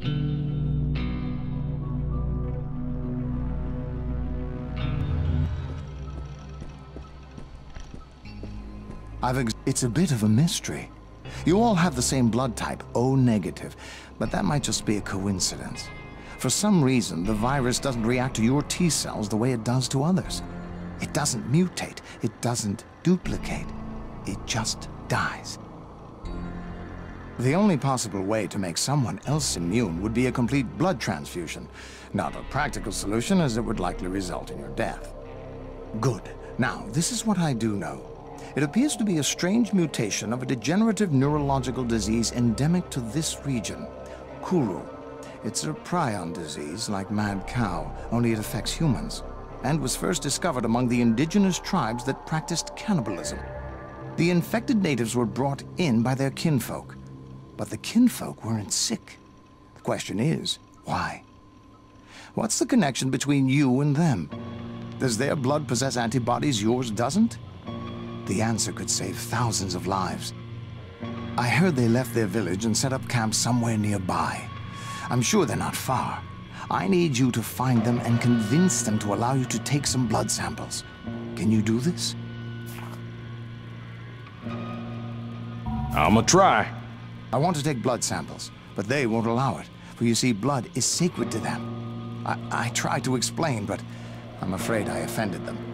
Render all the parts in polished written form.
It's a bit of a mystery. You all have the same blood type, O negative, but that might just be a coincidence. For some reason, the virus doesn't react to your T cells the way it does to others. It doesn't mutate, it doesn't duplicate, it just dies. The only possible way to make someone else immune would be a complete blood transfusion. Not a practical solution, as it would likely result in your death. Good. Now, this is what I do know. It appears to be a strange mutation of a degenerative neurological disease endemic to this region, Kuru. It's a prion disease, like mad cow, only it affects humans, and was first discovered among the indigenous tribes that practiced cannibalism. The infected natives were brought in by their kinfolk, but the kinfolk weren't sick. The question is, why? What's the connection between you and them? Does their blood possess antibodies yours doesn't? The answer could save thousands of lives. I heard they left their village and set up camp somewhere nearby. I'm sure they're not far. I need you to find them and convince them to allow you to take some blood samples. Can you do this? I'ma try. I want to take blood samples, but they won't allow it. For you see, blood is sacred to them. I tried to explain, but I'm afraid I offended them.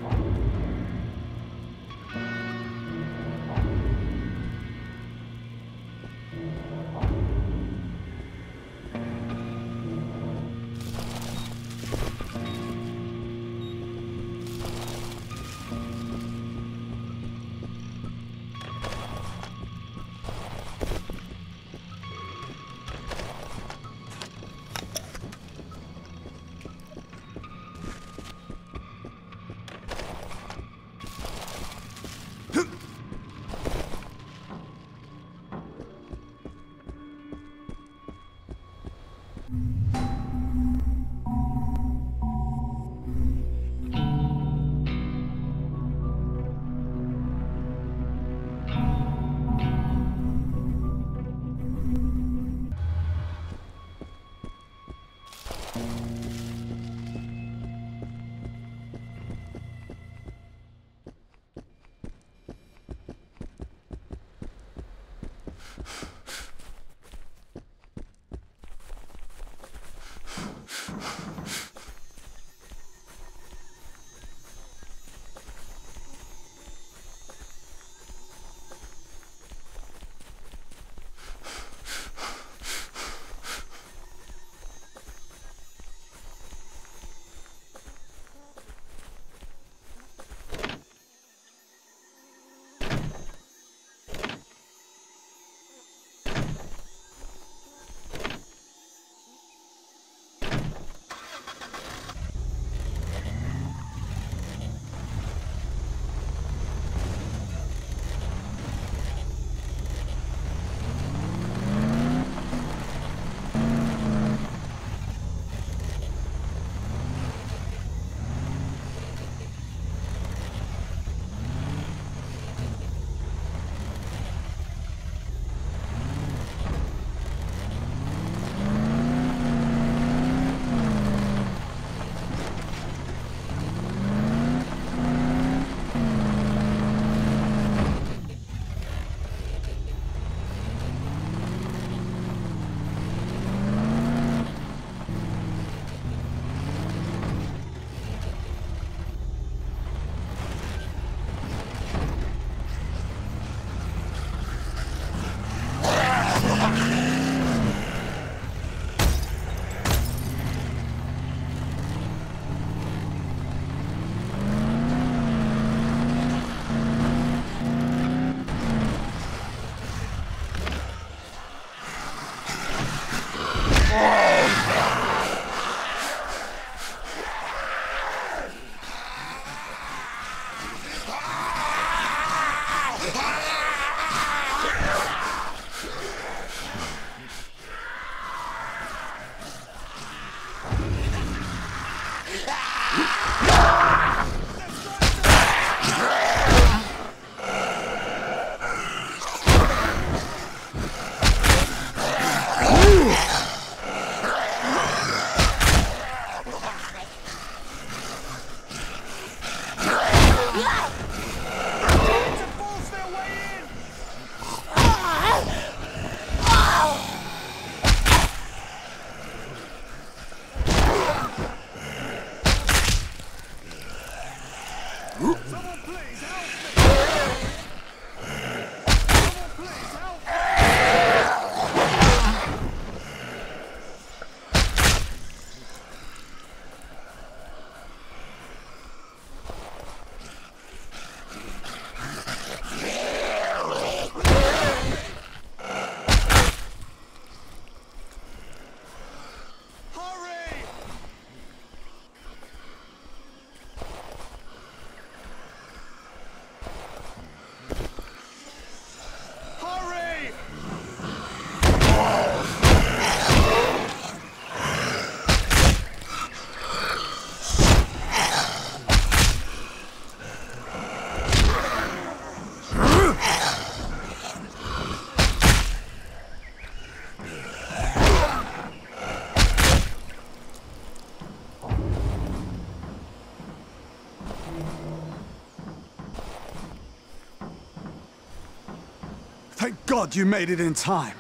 Thank God you made it in time.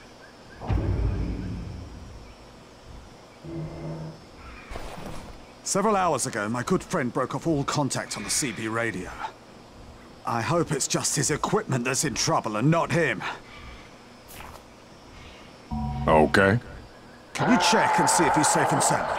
Several hours ago, my good friend broke off all contact on the CB radio. I hope it's just his equipment that's in trouble and not him. Okay. Can you check and see if he's safe and sound?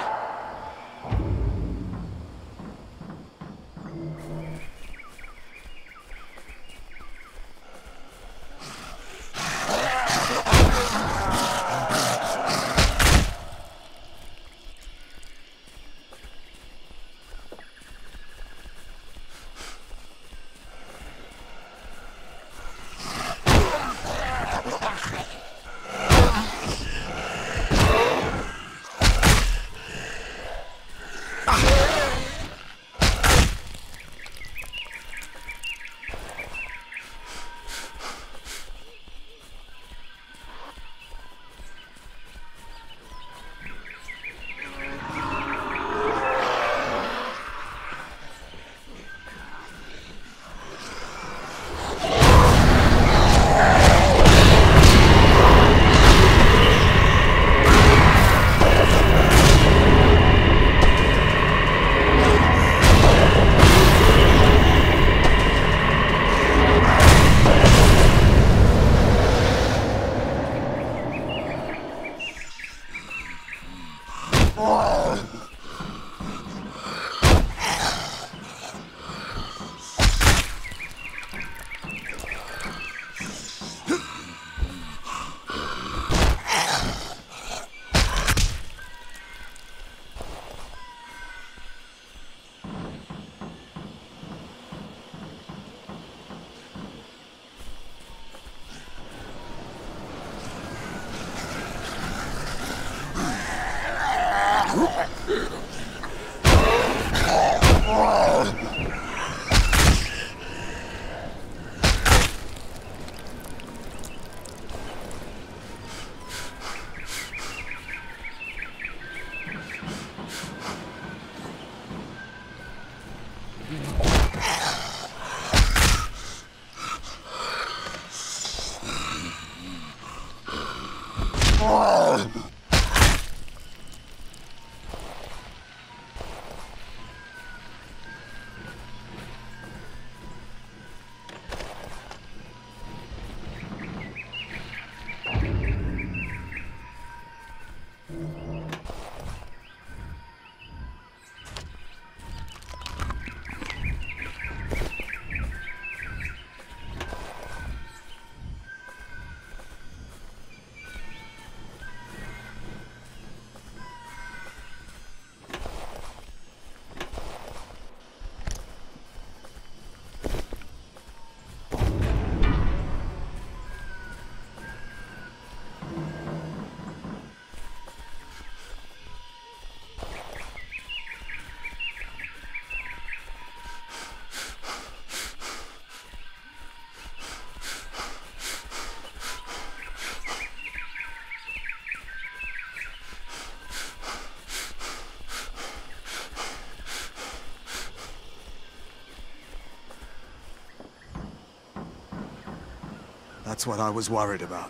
That's what I was worried about.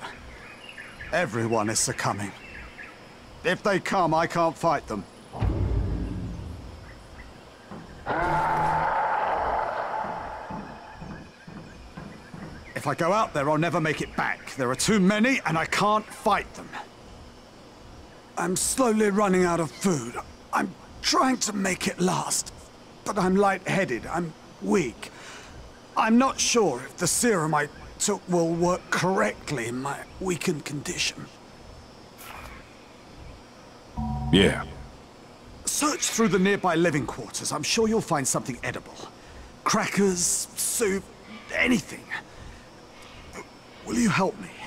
Everyone is succumbing. If they come, I can't fight them. If I go out there, I'll never make it back. There are too many, and I can't fight them. I'm slowly running out of food. I'm trying to make it last. But I'm lightheaded. I'm weak. I'm not sure if the serum I took will work correctly in my weakened condition. Yeah. Search through the nearby living quarters. I'm sure you'll find something edible. Crackers, soup, anything. Will you help me?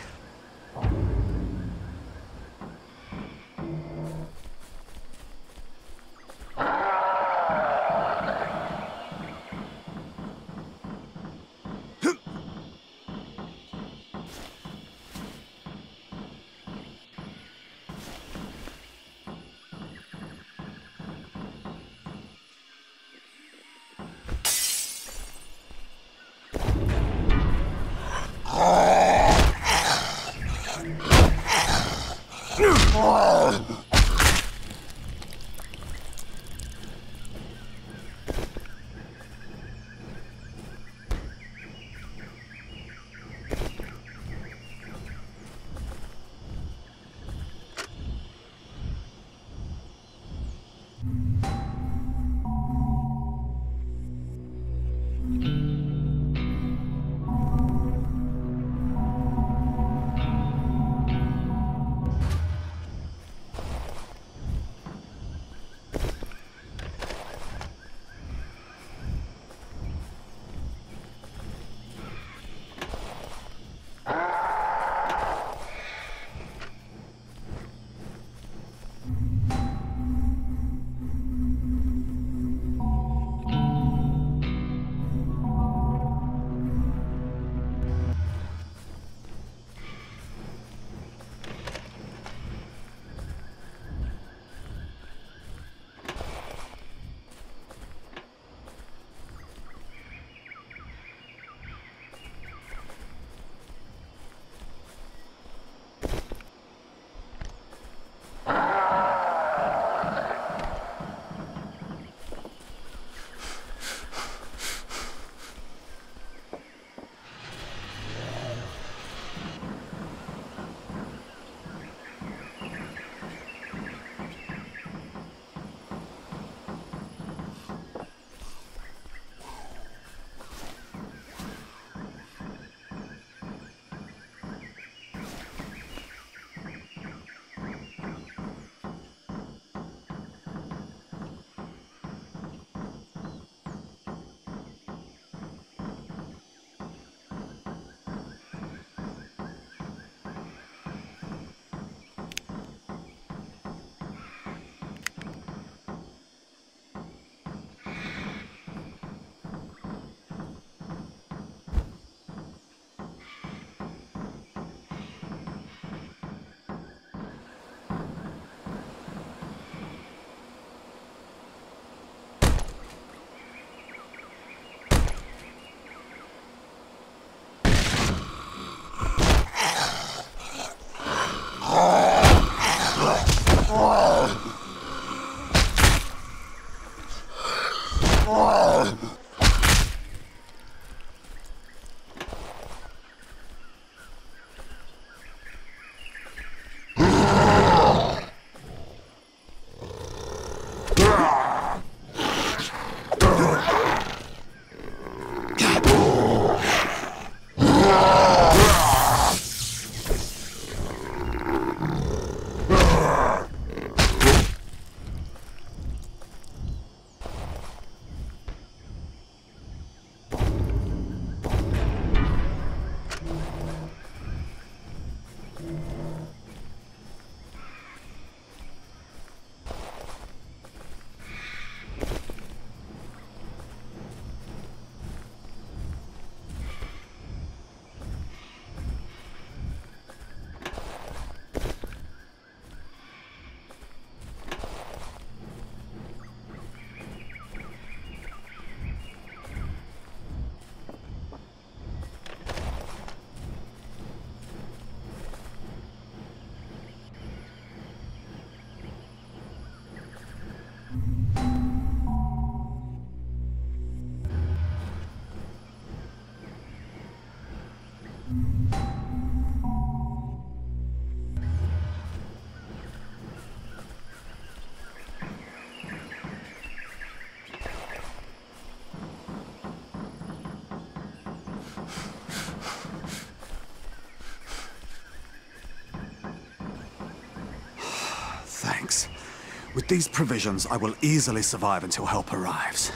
Thanks. With these provisions, I will easily survive until help arrives.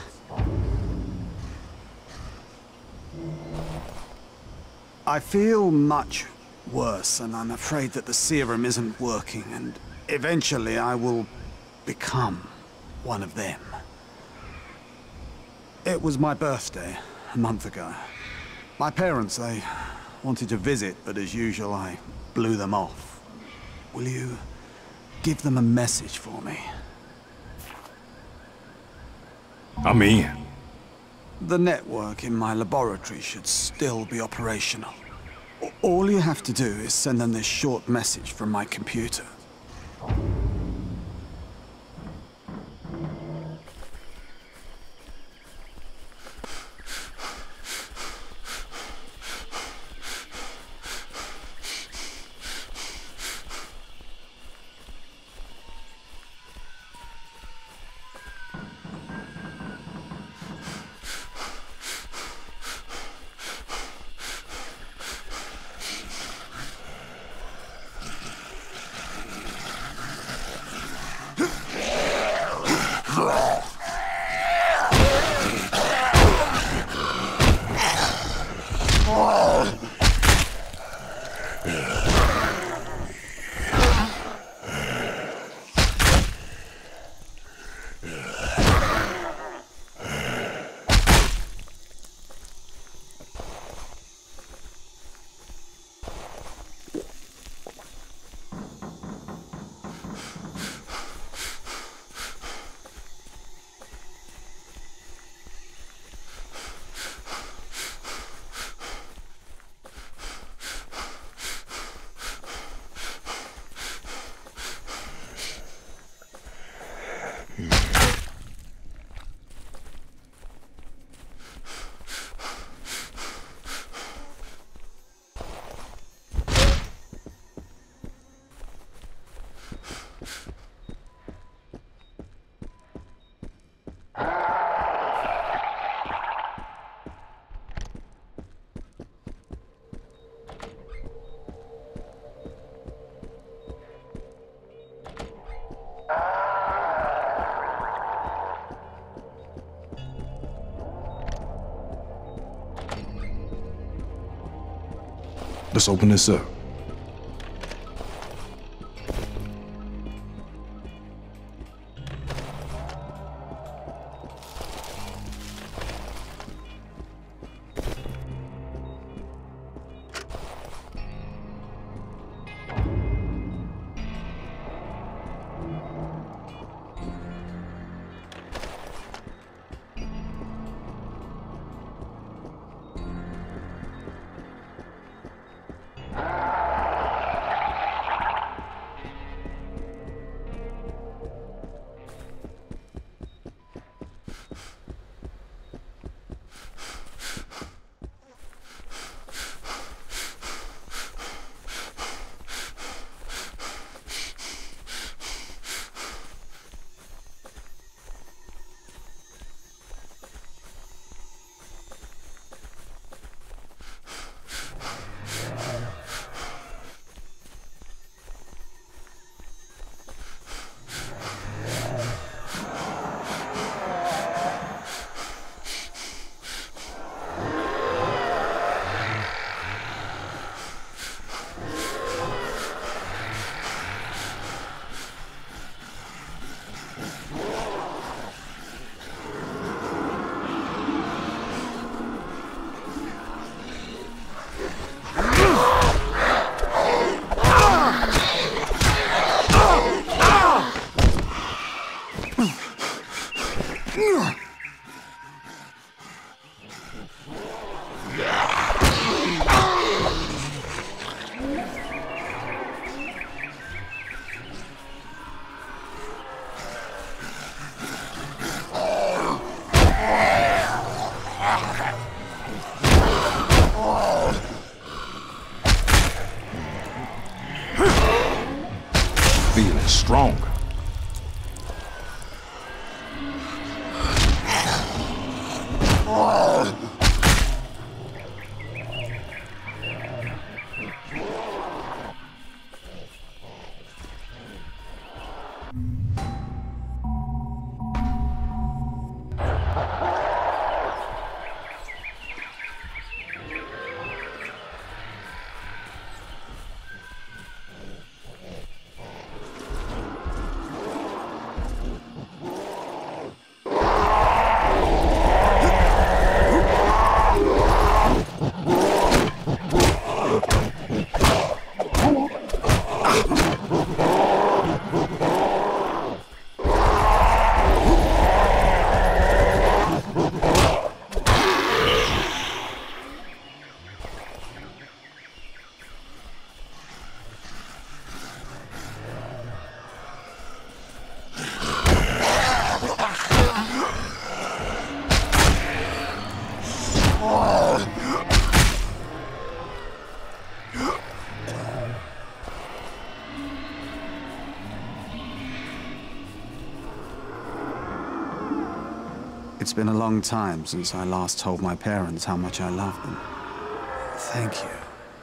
I feel much worse, and I'm afraid that the serum isn't working, and eventually I will become one of them. It was my birthday a month ago. My parents, they wanted to visit, but as usual, I blew them off. Will you give them a message for me? I'm in. The network in my laboratory should still be operational. All you have to do is send them this short message from my computer. Let's open this up. Feeling stronger. It's been a long time since I last told my parents how much I love them. Thank you.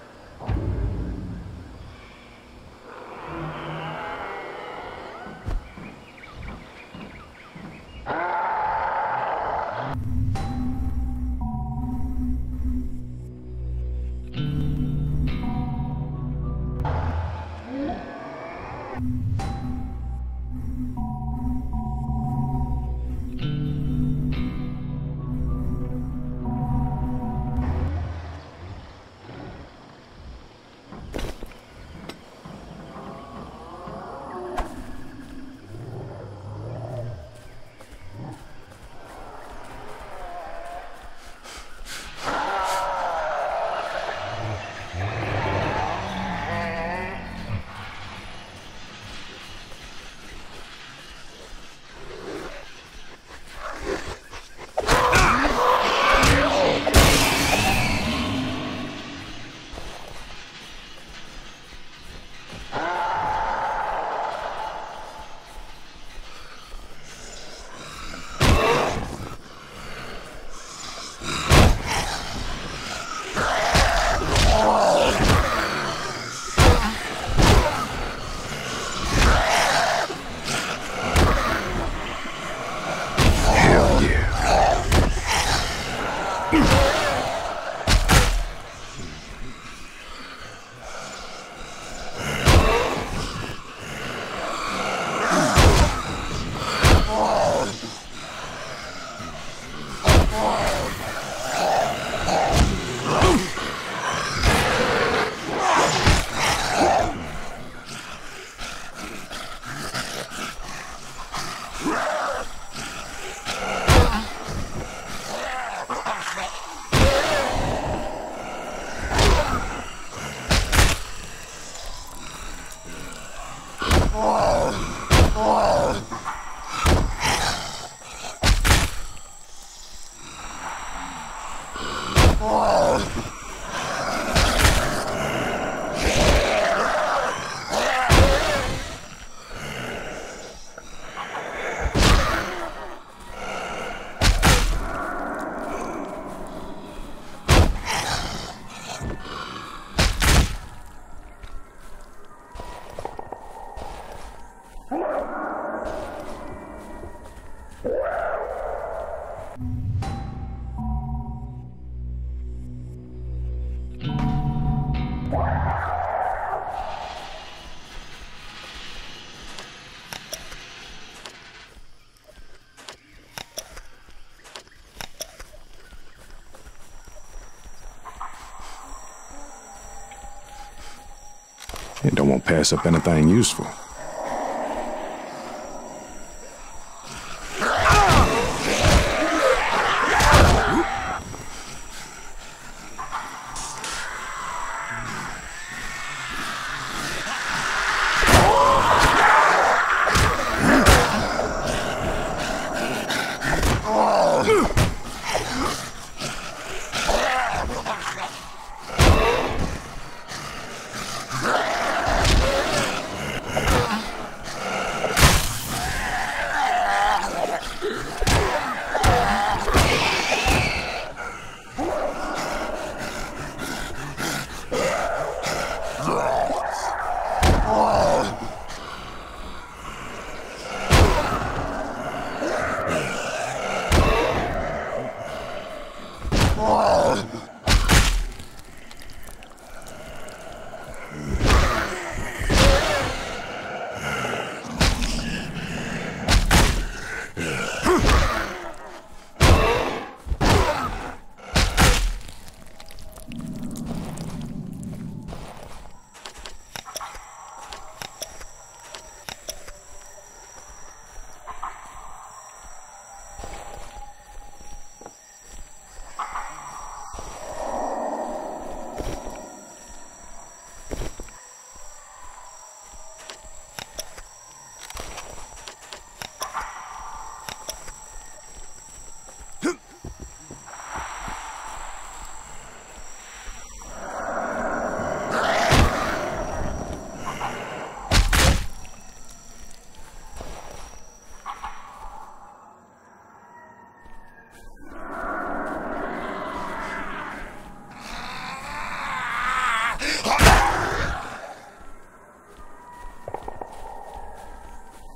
You don't want to pass up anything useful.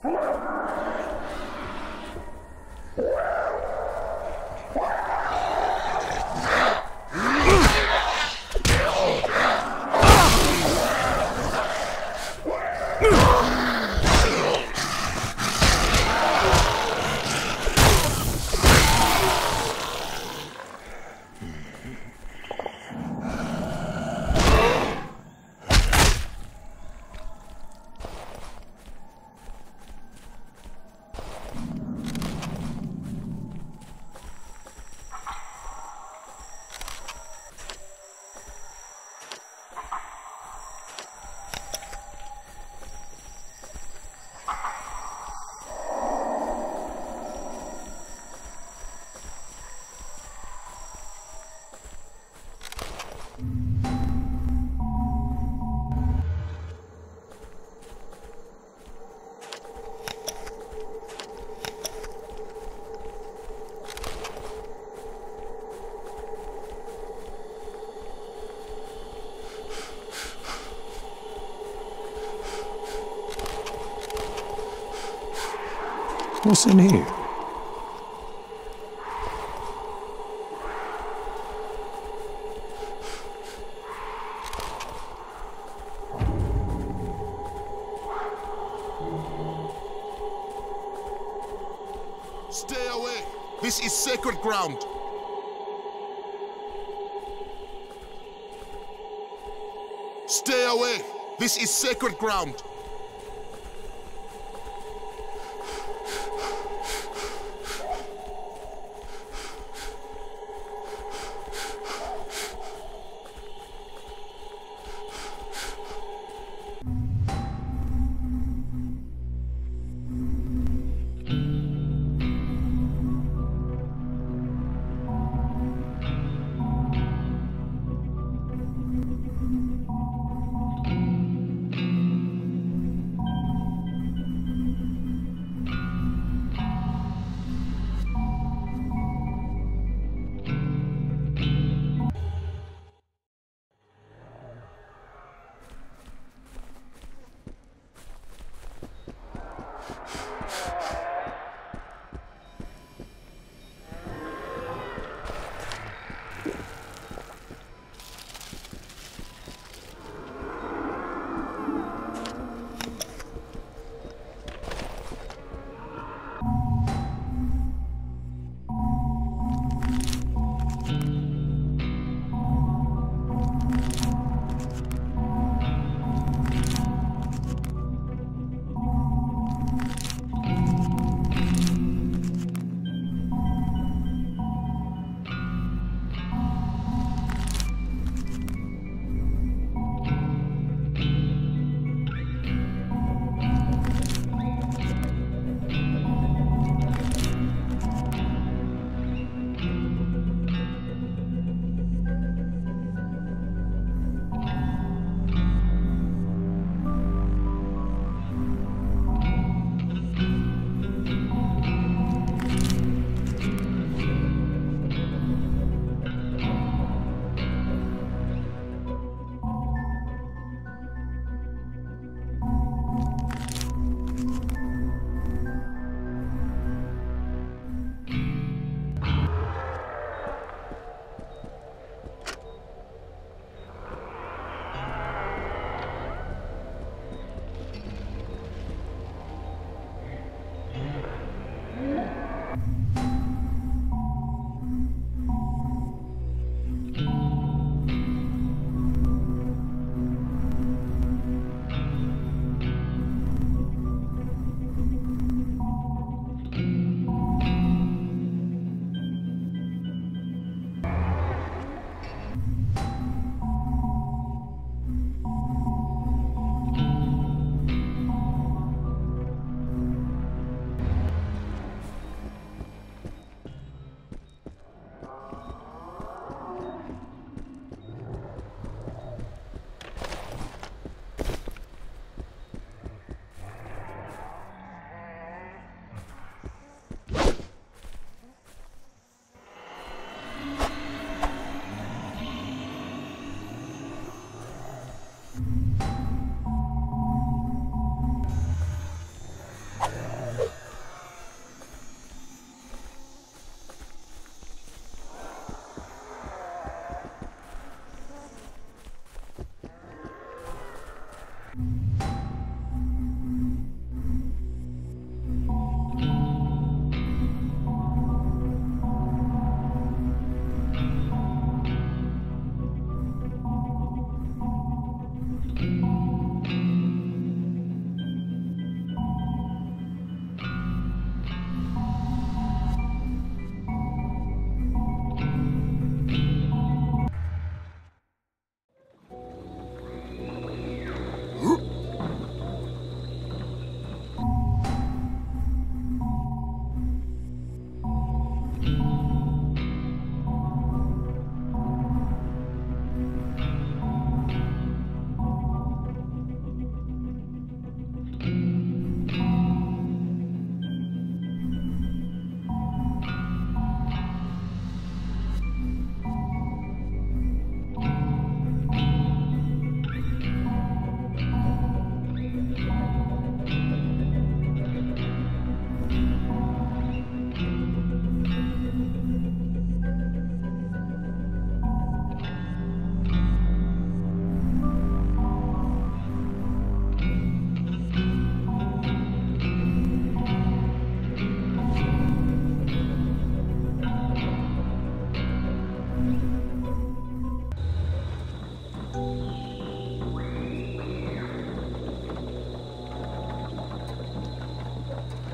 What's in here? Stay away. This is sacred ground. Stay away. This is sacred ground.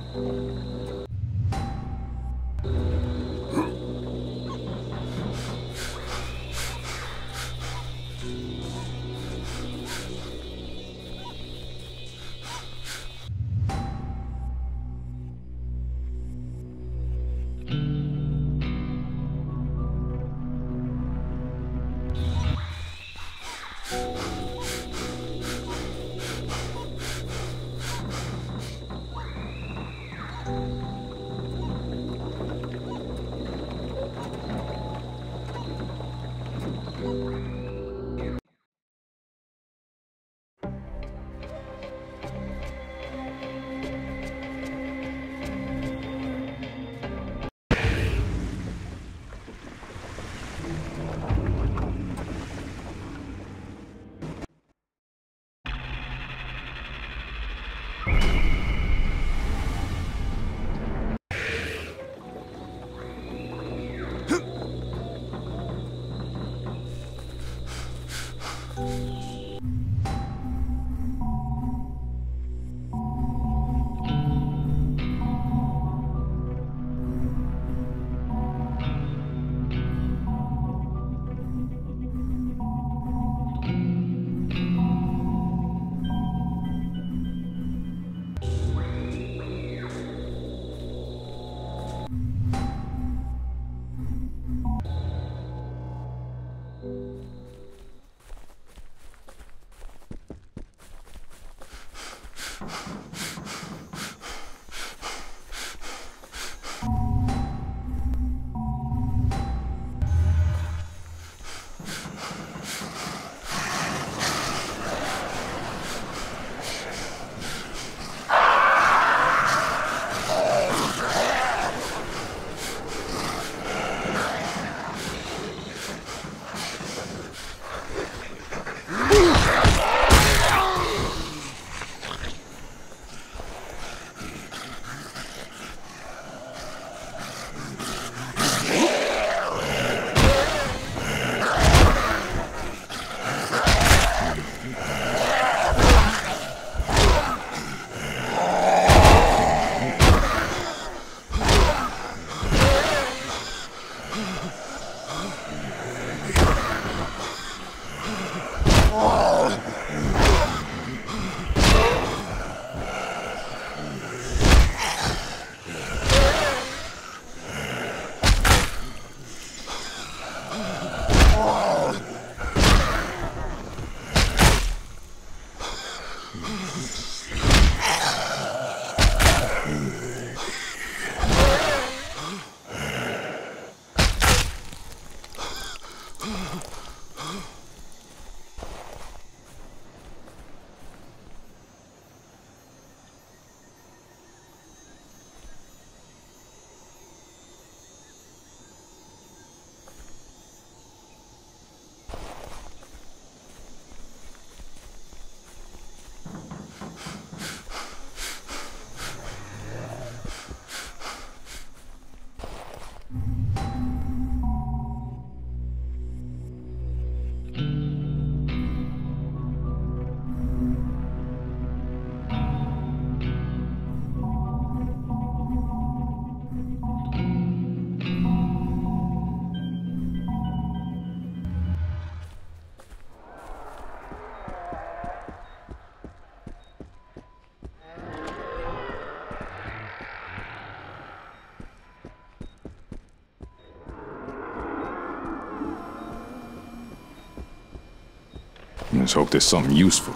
Let's hope there's something useful.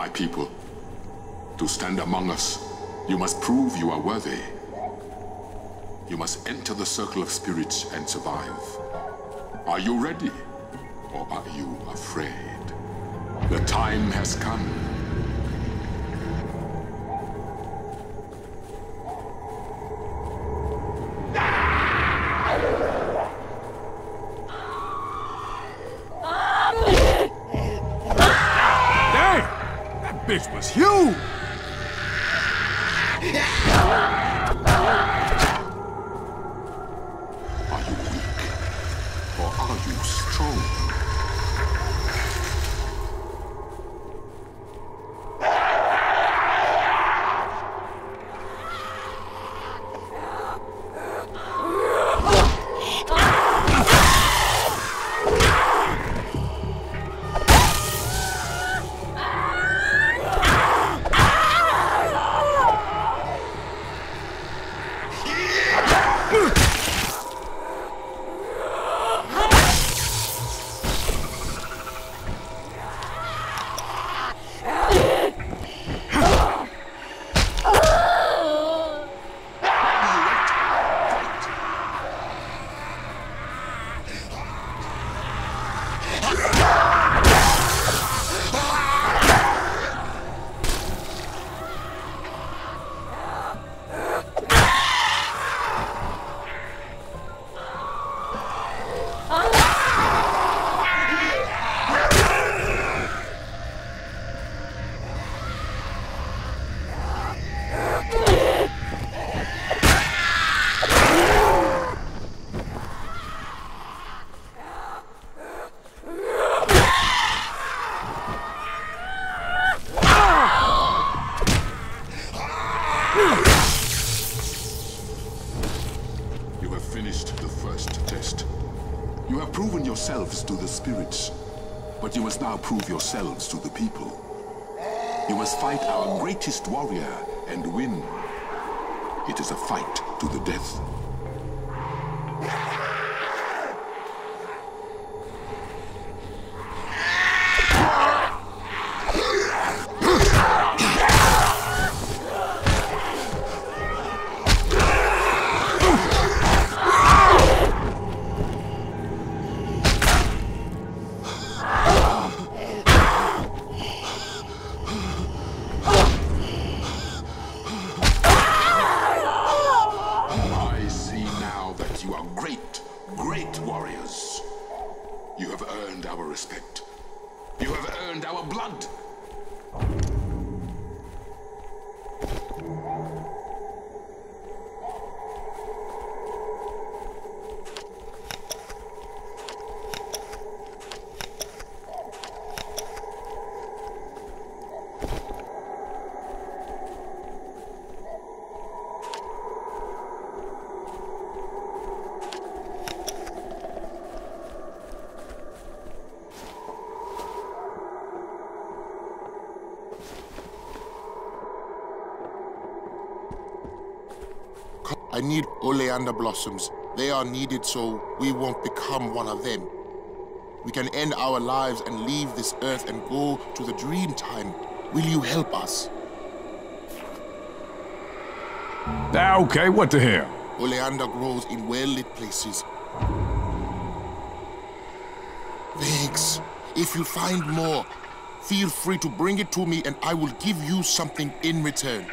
my people. To stand among us, you must prove you are worthy. You must enter the circle of spirits and survive. Are you ready? Or are you afraid? The time has come. Dang! That bitch was huge! Are you weak? Or are you strong? You have finished the first test. You have proven yourselves to the spirits, but you must now prove yourselves to the people. You must fight our greatest warrior and win. It is a fight to the death. Great warriors. You have earned our respect. You have earned our blood. I need oleander blossoms. They are needed so we won't become one of them. We can end our lives and leave this earth and go to the dream time. Will you help us? Okay, what the hell? Oleander grows in well-lit places. Thanks. If you find more, feel free to bring it to me and I will give you something in return.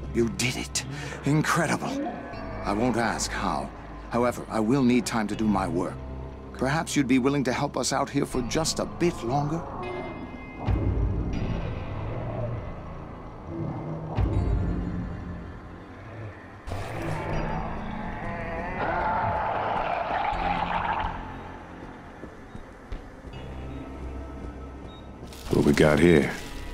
You did it. Incredible. I won't ask how. However, I will need time to do my work. Perhaps you'd be willing to help us out here for just a bit longer? What we got here?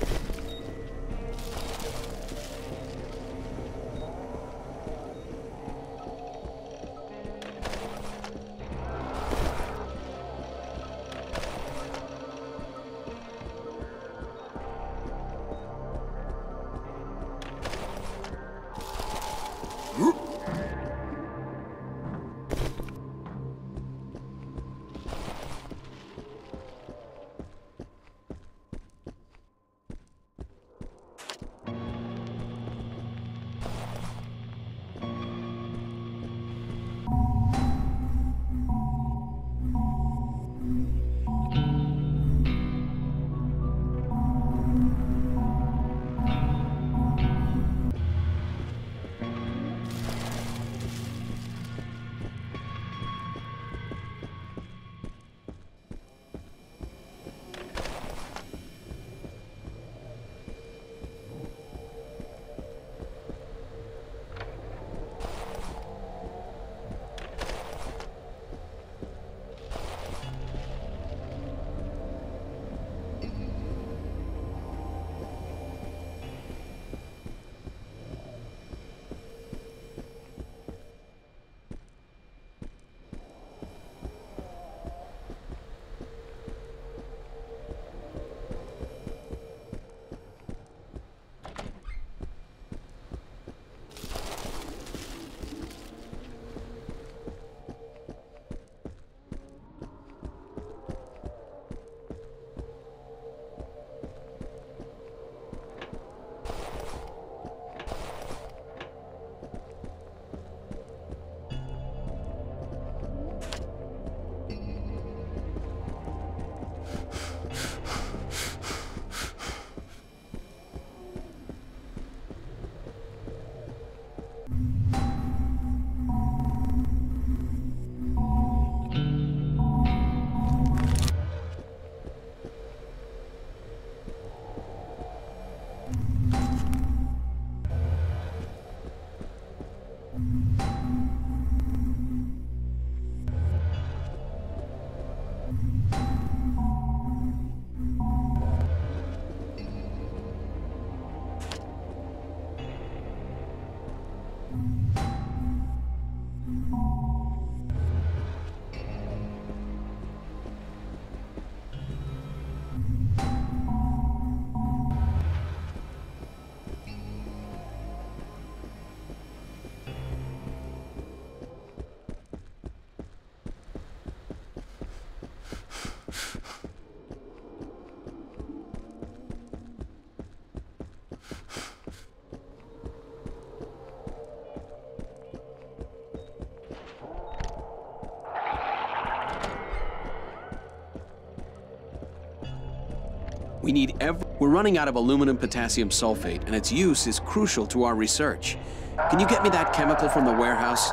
We're running out of aluminum potassium sulfate, and its use is crucial to our research. Can you get me that chemical from the warehouse?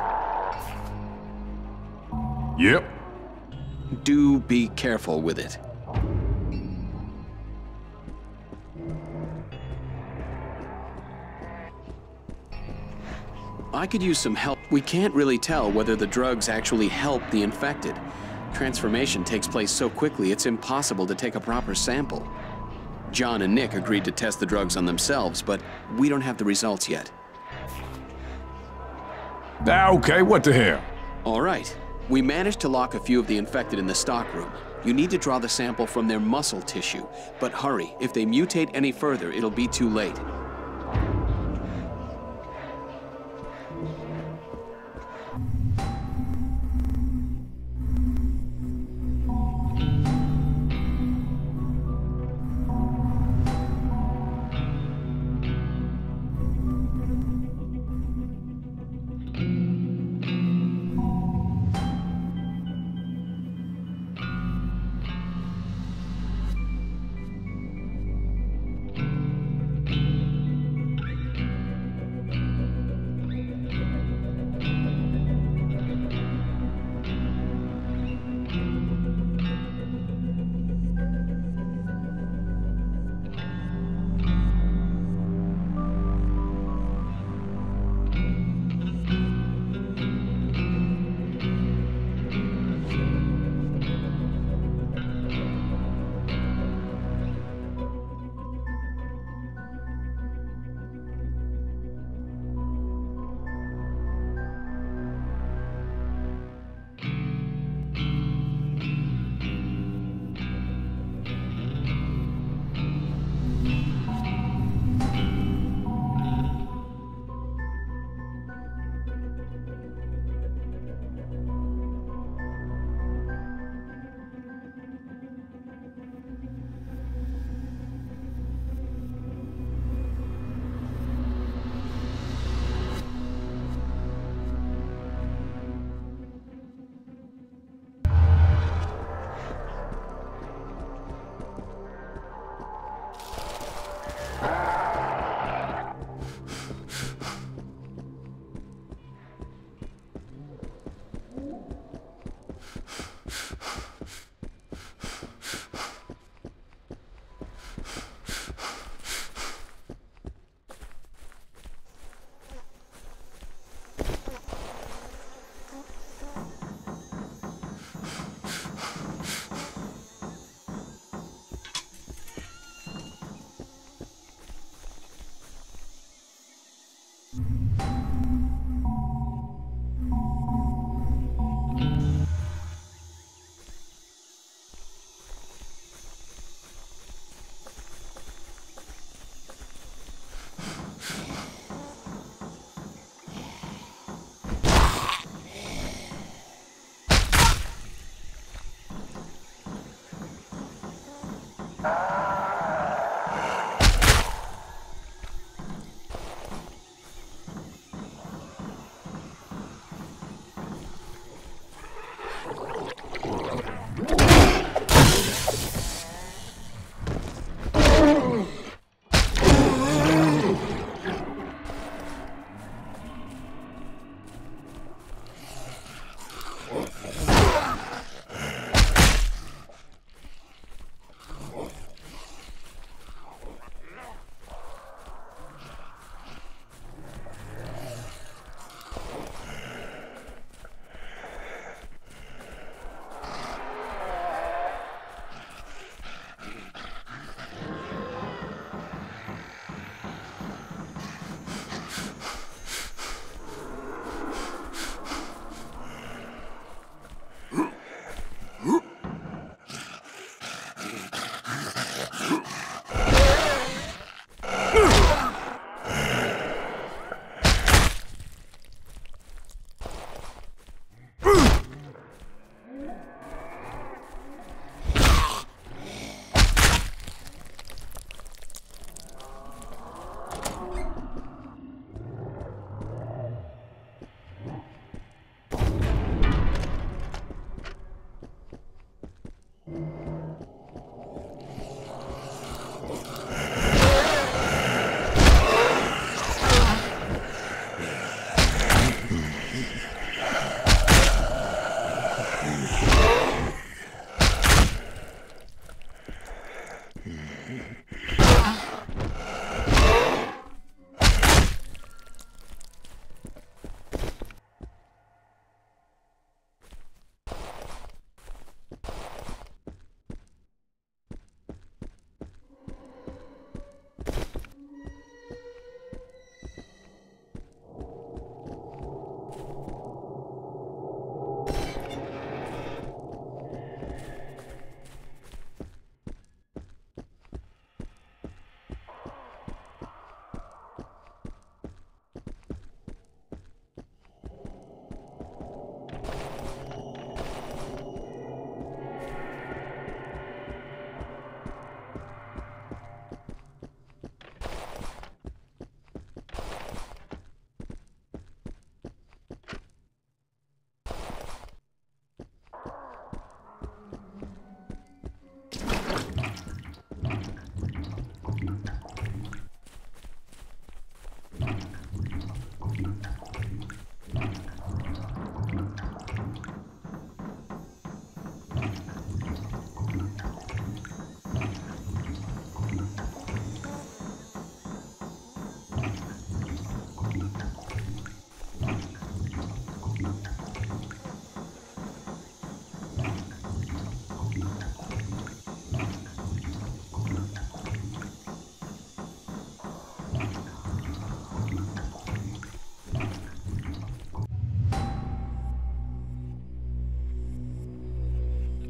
Yep. Do be careful with it. I could use some help. We can't really tell whether the drugs actually help the infected. Transformation takes place so quickly, it's impossible to take a proper sample. John and Nick agreed to test the drugs on themselves, but we don't have the results yet. Okay, what the hell? All right. We managed to lock a few of the infected in the stockroom. You need to draw the sample from their muscle tissue. But hurry, if they mutate any further, it'll be too late.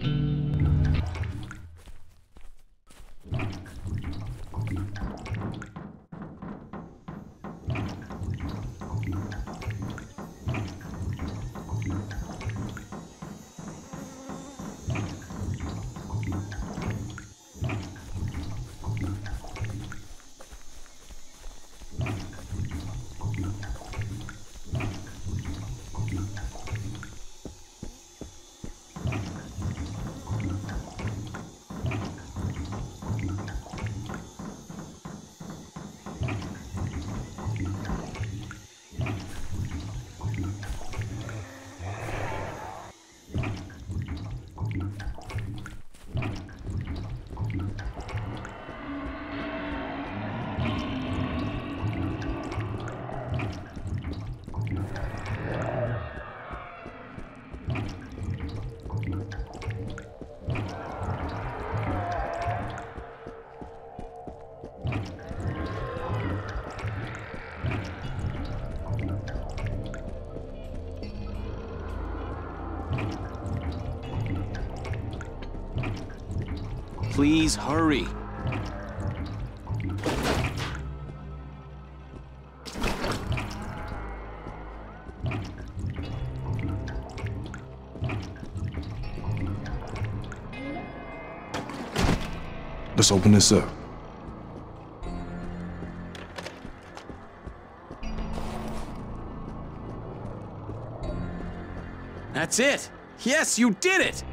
Please hurry. Let's open this up. That's it! Yes, you did it!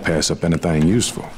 pass up anything useful.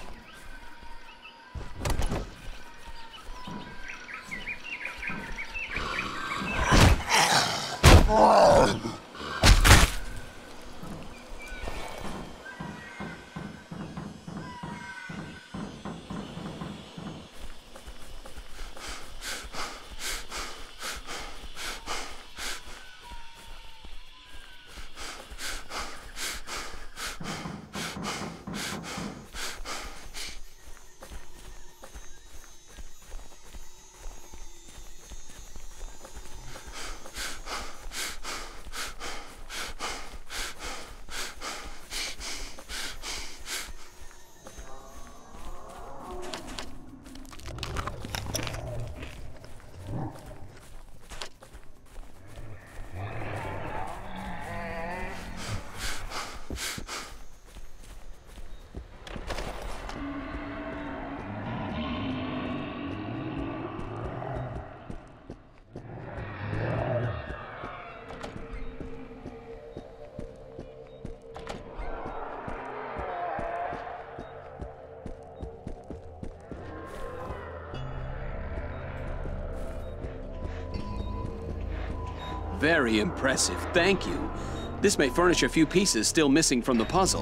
Very impressive, thank you. This may furnish a few pieces still missing from the puzzle.